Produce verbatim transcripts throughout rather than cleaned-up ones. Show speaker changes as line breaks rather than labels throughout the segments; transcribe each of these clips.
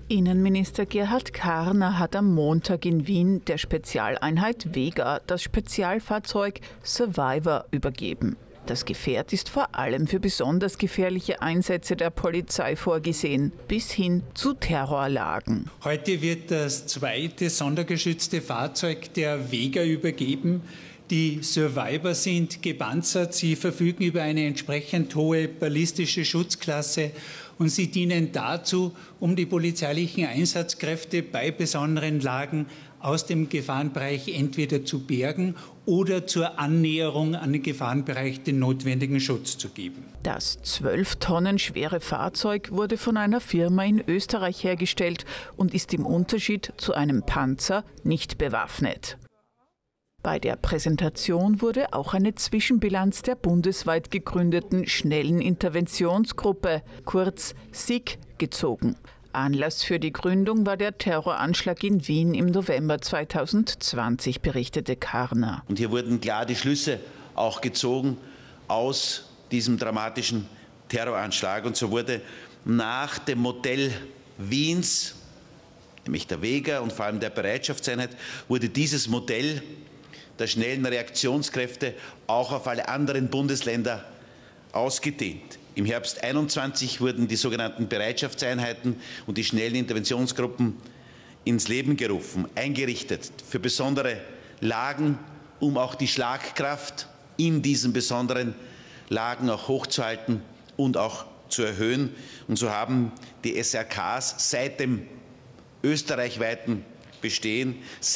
Innenminister Gerhard Karner hat am Montag in Wien der Spezialeinheit Vega das Spezialfahrzeug Survivor übergeben. Das Gefährt ist vor allem für besonders gefährliche Einsätze der Polizei vorgesehen, bis hin zu Terrorlagen.
Heute wird das zweite sondergeschützte Fahrzeug der Vega übergeben. Die Survivor sind gepanzert, sie verfügen über eine entsprechend hohe ballistische Schutzklasse und sie dienen dazu, um die polizeilichen Einsatzkräfte bei besonderen Lagen aus dem Gefahrenbereich entweder zu bergen oder zur Annäherung an den Gefahrenbereich den notwendigen Schutz zu geben.
Das zwölf Tonnen schwere Fahrzeug wurde von einer Firma in Österreich hergestellt und ist im Unterschied zu einem Panzer nicht bewaffnet. Bei der Präsentation wurde auch eine Zwischenbilanz der bundesweit gegründeten Schnellen Interventionsgruppe, kurz S I G, gezogen. Anlass für die Gründung war der Terroranschlag in Wien im November zweitausendzwanzig, berichtete Karner.
Und hier wurden klar die Schlüsse auch gezogen aus diesem dramatischen Terroranschlag. Und so wurde nach dem Modell Wiens, nämlich der Vega und vor allem der Bereitschaftseinheit, wurde dieses Modell der schnellen Reaktionskräfte auch auf alle anderen Bundesländer ausgedehnt. Im Herbst einundzwanzig wurden die sogenannten Bereitschaftseinheiten und die schnellen Interventionsgruppen ins Leben gerufen, eingerichtet für besondere Lagen, um auch die Schlagkraft in diesen besonderen Lagen auch hochzuhalten und auch zu erhöhen. Und so haben die S R Ks seit dem österreichweiten Bestehen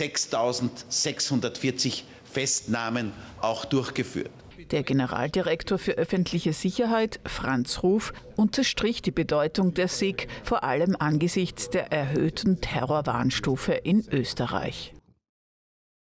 sechstausendsechshundertvierzig Festnahmen auch durchgeführt.
Der Generaldirektor für öffentliche Sicherheit, Franz Ruf, unterstrich die Bedeutung der S I G, vor allem angesichts der erhöhten Terrorwarnstufe in Österreich.